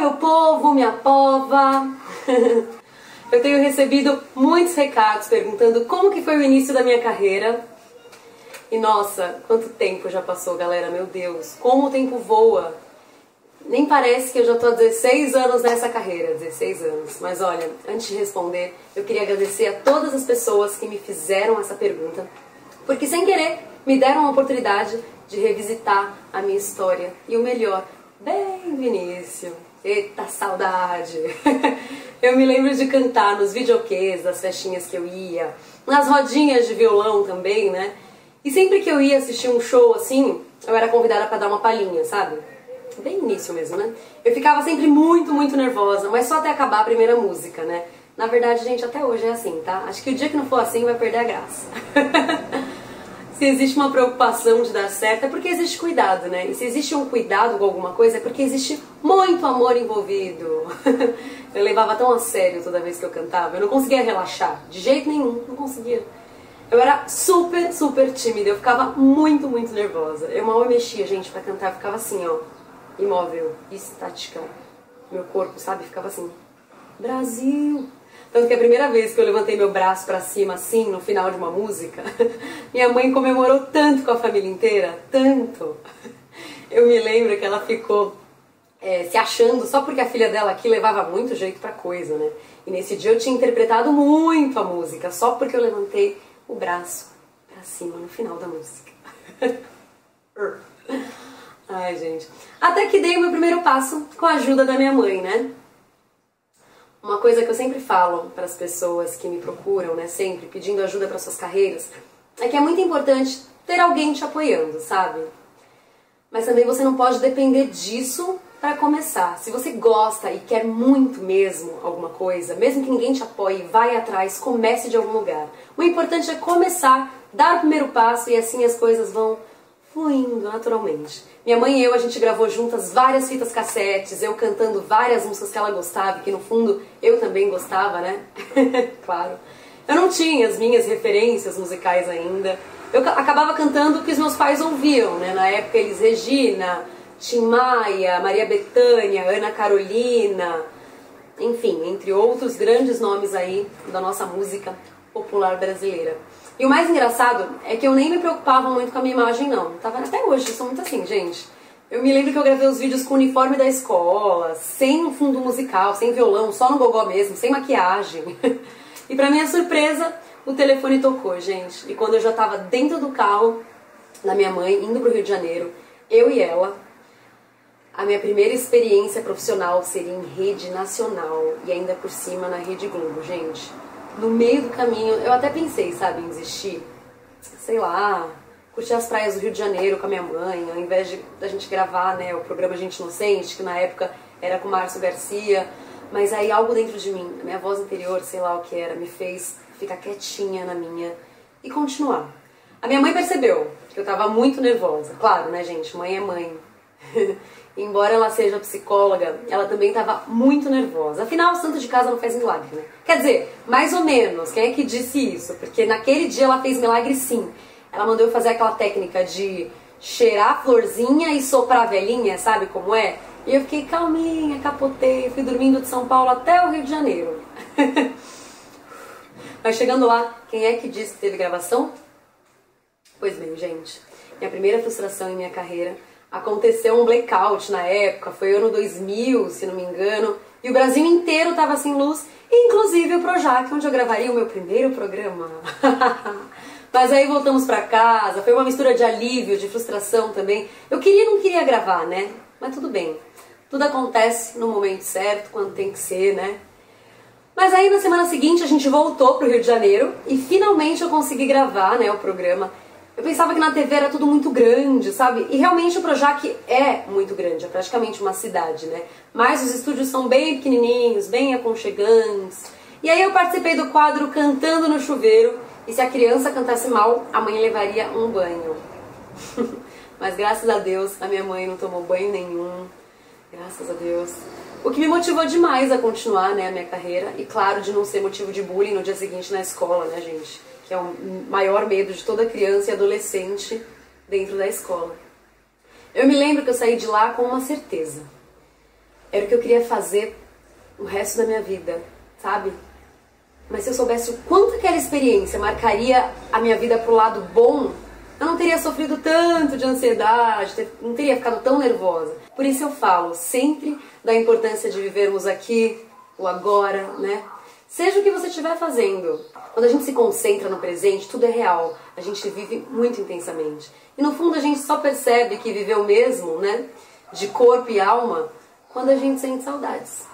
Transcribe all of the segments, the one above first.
meu povo, minha pova! Eu tenho recebido muitos recados perguntando como que foi o início da minha carreira. E nossa, quanto tempo já passou, galera, meu Deus, como o tempo voa. Nem parece que eu já tô há 16 anos nessa carreira, 16 anos. Mas olha, antes de responder, eu queria agradecer a todas as pessoas que me fizeram essa pergunta, porque sem querer me deram a oportunidade de revisitar a minha história. E o melhor, bem do início. Eita, saudade! Eu me lembro de cantar nos videokês das festinhas que eu ia, nas rodinhas de violão também, né? E sempre que eu ia assistir um show assim, eu era convidada pra dar uma palhinha, sabe? Bem início mesmo, né? Eu ficava sempre muito nervosa, mas só até acabar a primeira música, né? Na verdade, gente, até hoje é assim, tá? Acho que o dia que não for assim vai perder a graça. Se existe uma preocupação de dar certo, é porque existe cuidado, né? E se existe um cuidado com alguma coisa, é porque existe muito amor envolvido. Eu levava tão a sério toda vez que eu cantava, eu não conseguia relaxar, de jeito nenhum, não conseguia. Eu era super tímida, eu ficava muito nervosa. Eu mal me mexia, gente, pra cantar, eu ficava assim, ó, imóvel, estática. Meu corpo, sabe, ficava assim, Brasil. Tanto que a primeira vez que eu levantei meu braço pra cima, assim, no final de uma música, minha mãe comemorou tanto com a família inteira, tanto. Eu me lembro que ela ficou se achando só porque a filha dela aqui levava muito jeito pra coisa, né? E nesse dia eu tinha interpretado muito a música, só porque eu levantei o braço pra cima no final da música. Ai, gente. Até que dei o meu primeiro passo com a ajuda da minha mãe, né? Uma coisa que eu sempre falo para as pessoas que me procuram, né, sempre pedindo ajuda para suas carreiras, é que é muito importante ter alguém te apoiando, sabe? Mas também você não pode depender disso para começar. Se você gosta e quer muito mesmo alguma coisa, mesmo que ninguém te apoie, vai atrás, comece de algum lugar. O importante é começar, dar o primeiro passo e assim as coisas vão fluindo naturalmente. Minha mãe e eu, a gente gravou juntas várias fitas cassetes, eu cantando várias músicas que ela gostava, que no fundo eu também gostava, né? Claro. Eu não tinha as minhas referências musicais ainda. Eu acabava cantando o que os meus pais ouviam, né? Na época Elis Regina, Tim Maia, Maria Bethânia, Ana Carolina, enfim, entre outros grandes nomes aí da nossa música popular brasileira. E o mais engraçado é que eu nem me preocupava muito com a minha imagem, não. Tava até hoje, eu sou muito assim, gente. Eu me lembro que eu gravei os vídeos com o uniforme da escola, sem um fundo musical, sem violão, só no gogó mesmo, sem maquiagem. E pra minha surpresa, o telefone tocou, gente. E quando eu já tava dentro do carro da minha mãe, indo pro Rio de Janeiro, eu e ela, a minha primeira experiência profissional seria em rede nacional e ainda por cima na Rede Globo, gente. No meio do caminho, eu até pensei, sabe, em desistir, sei lá, curtir as praias do Rio de Janeiro com a minha mãe, ao invés da gente gravar, né, o programa Gente Inocente, que na época era com o Márcio Garcia, mas aí algo dentro de mim, a minha voz interior, sei lá o que era, me fez ficar quietinha na minha e continuar. A minha mãe percebeu que eu tava muito nervosa, claro, né, gente, mãe é mãe. Embora ela seja psicóloga, ela também estava muito nervosa. Afinal, o santo de casa não faz milagre, né? Quer dizer, mais ou menos. Quem é que disse isso? Porque naquele dia ela fez milagre sim. Ela mandou eu fazer aquela técnica de cheirar a florzinha e soprar a velhinha, sabe como é? E eu fiquei calminha, capotei, fui dormindo de São Paulo até o Rio de Janeiro. Mas chegando lá, quem é que disse que teve gravação? Pois bem, gente, minha primeira frustração em minha carreira. Aconteceu um blackout na época, foi ano 2000, se não me engano, e o Brasil inteiro estava sem luz, inclusive o Projac, onde eu gravaria o meu primeiro programa. Mas aí voltamos pra casa, foi uma mistura de alívio, de frustração também. Eu queria e não queria gravar, né? Mas tudo bem, tudo acontece no momento certo, quando tem que ser, né? Mas aí na semana seguinte a gente voltou pro Rio de Janeiro e finalmente eu consegui gravar, né, o programa. Eu pensava que na TV era tudo muito grande, sabe? E realmente o Projac é muito grande, é praticamente uma cidade, né? Mas os estúdios são bem pequenininhos, bem aconchegantes. E aí eu participei do quadro Cantando no Chuveiro, e se a criança cantasse mal, a mãe levaria um banho. Mas graças a Deus, a minha mãe não tomou banho nenhum, graças a Deus. O que me motivou demais a continuar, né, a minha carreira, e claro, de não ser motivo de bullying no dia seguinte na escola, né, gente? Que é o maior medo de toda criança e adolescente dentro da escola. Eu me lembro que eu saí de lá com uma certeza. era o que eu queria fazer o resto da minha vida, sabe? Mas se eu soubesse o quanto aquela experiência marcaria a minha vida pro lado bom, eu não teria sofrido tanto de ansiedade, não teria ficado tão nervosa. Por isso eu falo sempre da importância de vivermos aqui, o agora, né? Seja o que você estiver fazendo. Quando a gente se concentra no presente, tudo é real. A gente vive muito intensamente. E no fundo a gente só percebe que viveu mesmo, né? De corpo e alma, quando a gente sente saudades.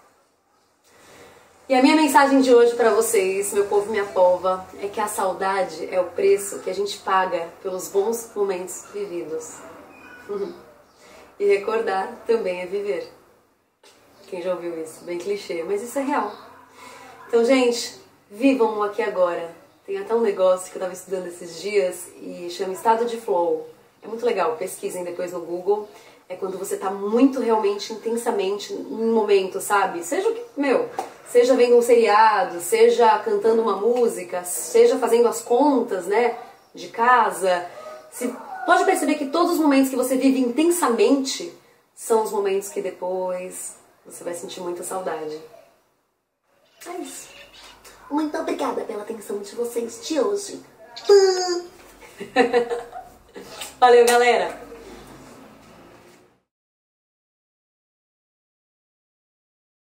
E a minha mensagem de hoje para vocês, meu povo e minha pova, é que a saudade é o preço que a gente paga pelos bons momentos vividos. E recordar também é viver. Quem já ouviu isso? Bem clichê, mas isso é real. Então, gente, vivam o aqui e agora. Tem até um negócio que eu estava estudando esses dias e chama estado de flow. É muito legal, pesquisem depois no Google. É quando você tá muito realmente, intensamente num momento, sabe? Seja o que, seja vendo um seriado, seja cantando uma música, seja fazendo as contas, né, de casa. Você pode perceber que todos os momentos que você vive intensamente são os momentos que depois você vai sentir muita saudade. É isso. Muito obrigada pela atenção de vocês de hoje. Valeu, galera!